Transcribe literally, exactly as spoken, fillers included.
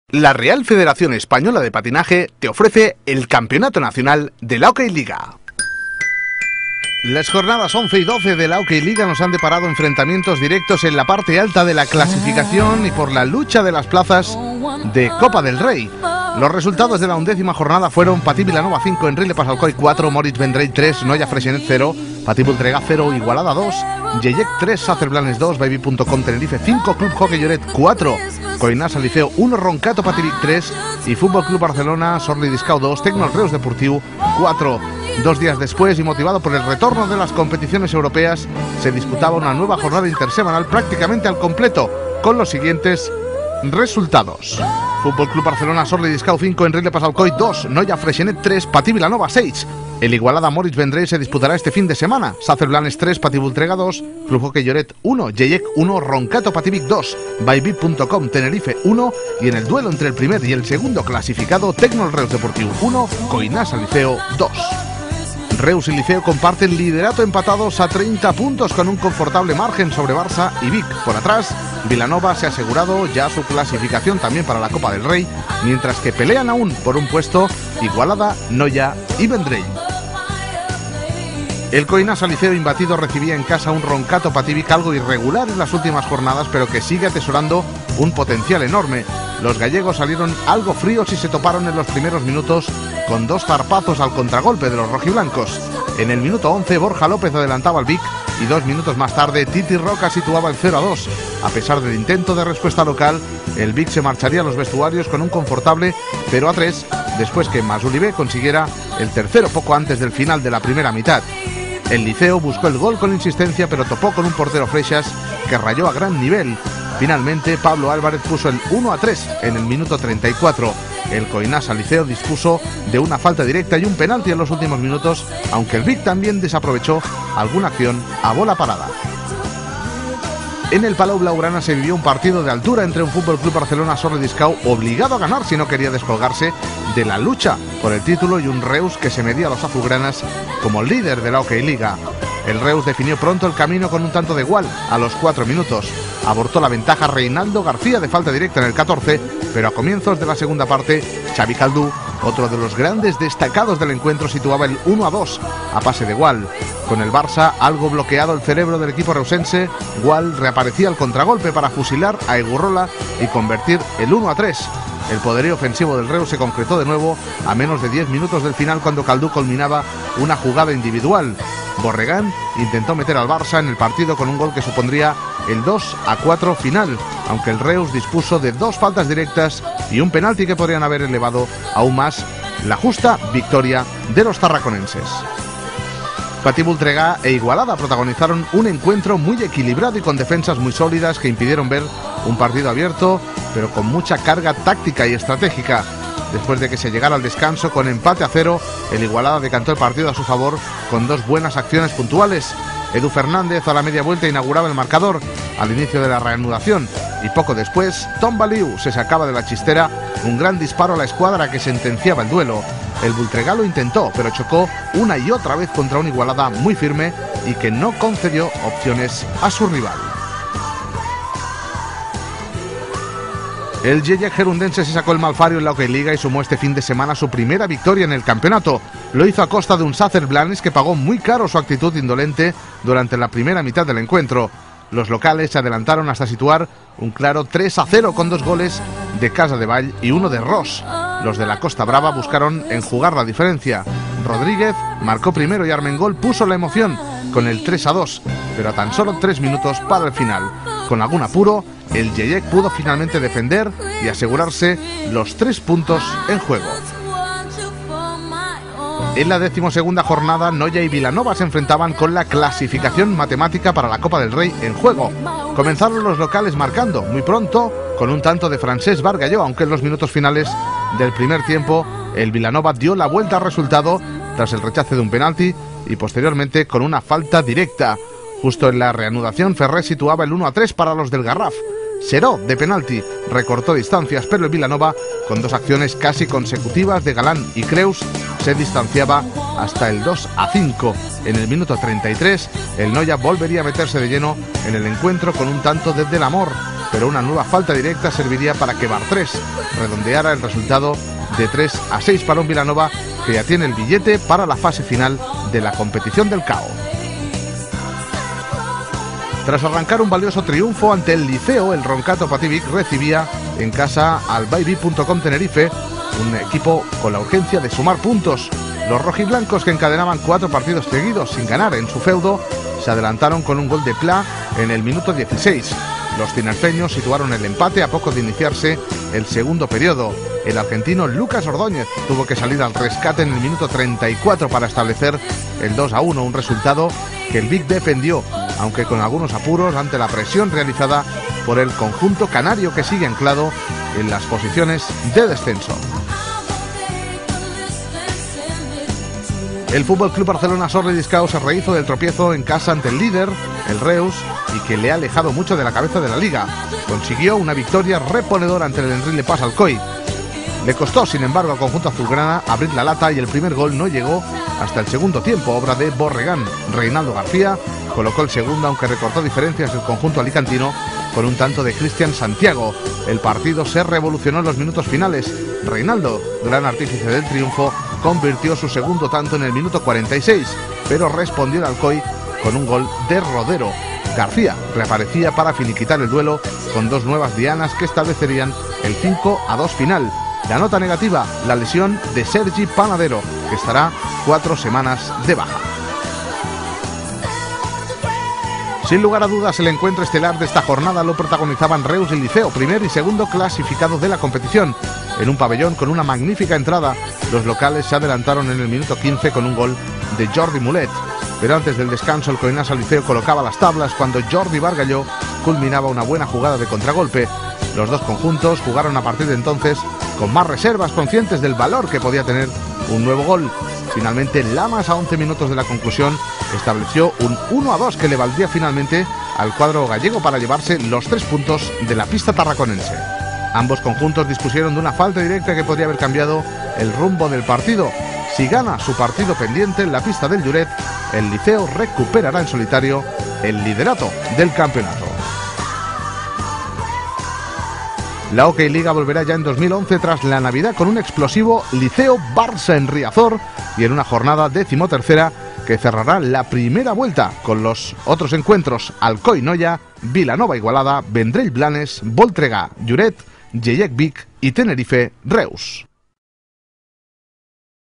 La Real Federación Española de Patinaje te ofrece el Campeonato Nacional de la Hockey Liga. Las jornadas once y doce de la Hockey Liga nos han deparado enfrentamientos directos en la parte alta de la clasificación y por la lucha de las plazas de Copa del Rey. Los resultados de la undécima jornada fueron Patí Vilanova cinco, Enric Lepas-Alcoi cuatro, Moritz Vendrell tres, Noia Freixenet cero, Patí Voltregà cero, Igualada dos, Yellec tres, Sàcer Blanes dos, Baby punto com Tenerife cinco, Club Hockey Lloret cuatro, Coinasa Liceo uno, Roncato Pativic tres y Fútbol Club Barcelona Sorli Discau dos, Tecno Reus Deportiu cuatro. Dos días después y motivado por el retorno de las competiciones europeas, se disputaba una nueva jornada intersemanal prácticamente al completo, con los siguientes resultados. Fútbol Club Barcelona Sorli Discau cinco, Enric Lepas-Alcoi dos, Noia Freixenet tres, Patí Vilanova seis. El Igualada Moritz Vendrell se disputará este fin de semana. Sàcer Blanes tres, Patí Voltregà dos, Club Hockey Lloret uno, Yellec uno, Roncato Pativic dos, Baby punto com Tenerife uno y en el duelo entre el primer y el segundo clasificado, Tecno Reus Deportiu uno, Coinasa Liceo dos. Reus y Liceo comparten liderato empatados a treinta puntos con un confortable margen sobre Barça y Vic. Por atrás, Vilanova se ha asegurado ya su clasificación también para la Copa del Rey, mientras que pelean aún por un puesto Igualada, Noia y Vendrell. El Coinasa Liceo imbatido recibía en casa un Roncato Pativic algo irregular en las últimas jornadas, pero que sigue atesorando un potencial enorme. Los gallegos salieron algo fríos y se toparon en los primeros minutos con dos zarpazos al contragolpe de los rojiblancos. En el minuto once, Borja López adelantaba al Vic y dos minutos más tarde, Titi Roca situaba el cero a dos. A pesar del intento de respuesta local, el Vic se marcharía a los vestuarios con un confortable cero a tres, después que Masulibé consiguiera el tercero poco antes del final de la primera mitad. El Liceo buscó el gol con insistencia, pero topó con un portero Freixas que rayó a gran nivel. Finalmente, Pablo Álvarez puso el uno a tres en el minuto treinta y cuatro. El Coinasa Liceo dispuso de una falta directa y un penalti en los últimos minutos, aunque el Vic también desaprovechó alguna acción a bola parada. En el Palau Blaugrana se vivió un partido de altura entre un Fútbol Club Barcelona Sorli Discau obligado a ganar si no quería descolgarse de la lucha por el título y un Reus que se medía a los azulgranas como líder de la Hockey Liga. El Reus definió pronto el camino con un tanto de igual a los cuatro minutos. Abortó la ventaja Reinaldo García de falta directa en el catorce, pero a comienzos de la segunda parte, Xavi Caldú, otro de los grandes destacados del encuentro, situaba el uno a dos a pase de Gual. Con el Barça algo bloqueado el cerebro del equipo reusense, Gual reaparecía al contragolpe para fusilar a Egurrola y convertir el uno a tres. El poderío ofensivo del Reus se concretó de nuevo a menos de diez minutos del final cuando Caldú culminaba una jugada individual. Borregán intentó meter al Barça en el partido con un gol que supondría el dos a cuatro final, aunque el Reus dispuso de dos faltas directas y un penalti que podrían haber elevado aún más la justa victoria de los tarraconenses. Patí Voltregà e Igualada protagonizaron un encuentro muy equilibrado y con defensas muy sólidas que impidieron ver un partido abierto, pero con mucha carga táctica y estratégica. Después de que se llegara al descanso con empate a cero, el Igualada decantó el partido a su favor con dos buenas acciones puntuales. Edu Fernández a la media vuelta inauguraba el marcador al inicio de la reanudación y poco después Tom Baliu se sacaba de la chistera un gran disparo a la escuadra que sentenciaba el duelo. El Voltregà lo intentó, pero chocó una y otra vez contra un Igualada muy firme y que no concedió opciones a su rival. El Yellec gerundense se sacó el malfario en la Hockey Liga y sumó este fin de semana su primera victoria en el campeonato. Lo hizo a costa de un Sàcer Blanes que pagó muy caro su actitud indolente durante la primera mitad del encuentro. Los locales se adelantaron hasta situar un claro tres a cero con dos goles de Casadevall y uno de Ross. Los de la Costa Brava buscaron enjugar la diferencia. Rodríguez marcó primero y Armengol puso la emoción con el tres a dos, pero a tan solo tres minutos para el final. Con algún apuro, el Yellec pudo finalmente defender y asegurarse los tres puntos en juego. En la decimosegunda jornada, Noia y Vilanova se enfrentaban con la clasificación matemática para la Copa del Rey en juego. Comenzaron los locales marcando muy pronto con un tanto de Francesc Bargalló, aunque en los minutos finales del primer tiempo el Vilanova dio la vuelta al resultado tras el rechace de un penalti y posteriormente con una falta directa. Justo en la reanudación, Ferrer situaba el uno a tres para los del Garraf. Seró de penalti recortó distancias, pero el Vilanova, con dos acciones casi consecutivas de Galán y Creus, se distanciaba hasta el dos a cinco. En el minuto treinta y tres, el Noia volvería a meterse de lleno en el encuentro con un tanto de Del Amor. pero una nueva falta directa serviría para que Bartrés redondeara el resultado de tres a seis para un Vilanova que ya tiene el billete para la fase final de la competición del C A O. Tras arrancar un valioso triunfo ante el Liceo, el Roncato Pativic recibía en casa al Baibi punto com Tenerife, un equipo con la urgencia de sumar puntos. Los rojiblancos, que encadenaban cuatro partidos seguidos sin ganar en su feudo, se adelantaron con un gol de Pla en el minuto dieciséis. Los tinerfeños situaron el empate a poco de iniciarse el segundo periodo. El argentino Lucas Ordóñez tuvo que salir al rescate en el minuto treinta y cuatro para establecer el dos a uno, un resultado que el Vic defendió, aunque con algunos apuros ante la presión realizada por el conjunto canario, que sigue anclado en las posiciones de descenso. El F C Barcelona Sorri Discao se rehizo del tropiezo en casa ante el líder, el Reus, y que le ha alejado mucho de la cabeza de la liga. Consiguió una victoria reponedora ante el Enric Le Pas Alcoy. Le costó, sin embargo, al conjunto azulgrana abrir la lata y el primer gol no llegó hasta el segundo tiempo, obra de Borregán. Reinaldo García colocó el segundo, aunque recortó diferencias el conjunto alicantino con un tanto de Cristian Santiago. El partido se revolucionó en los minutos finales. Reinaldo, gran artífice del triunfo, convirtió su segundo tanto en el minuto cuarenta y seis, pero respondió el Alcoy con un gol de Rodero. García reaparecía para finiquitar el duelo con dos nuevas dianas que establecerían el cinco a dos final. La nota negativa, la lesión de Sergi Panadero, que estará cuatro semanas de baja. Sin lugar a dudas, el encuentro estelar de esta jornada lo protagonizaban Reus y Liceo, primer y segundo clasificados de la competición. En un pabellón con una magnífica entrada, los locales se adelantaron en el minuto quince con un gol de Jordi Mulet. Pero antes del descanso, el Coinasa Liceo colocaba las tablas cuando Jordi Bargalló culminaba una buena jugada de contragolpe. Los dos conjuntos jugaron a partir de entonces con más reservas, conscientes del valor que podía tener un nuevo gol. Finalmente, Lamas, a once minutos de la conclusión, estableció un uno a dos que le valdría finalmente al cuadro gallego para llevarse los tres puntos de la pista tarraconense. Ambos conjuntos dispusieron de una falta directa que podría haber cambiado el rumbo del partido. Si gana su partido pendiente en la pista del Lloret, el Liceo recuperará en solitario el liderato del campeonato. La OK Liga volverá ya en dos mil once tras la Navidad con un explosivo Liceo-Barça en Riazor y en una jornada decimotercera que cerrará la primera vuelta con los otros encuentros: Alcoy-Noia, Vilanova-Igualada, Vendrell Blanes, Voltregà, Lloret, Llellec Vic y Tenerife-Reus.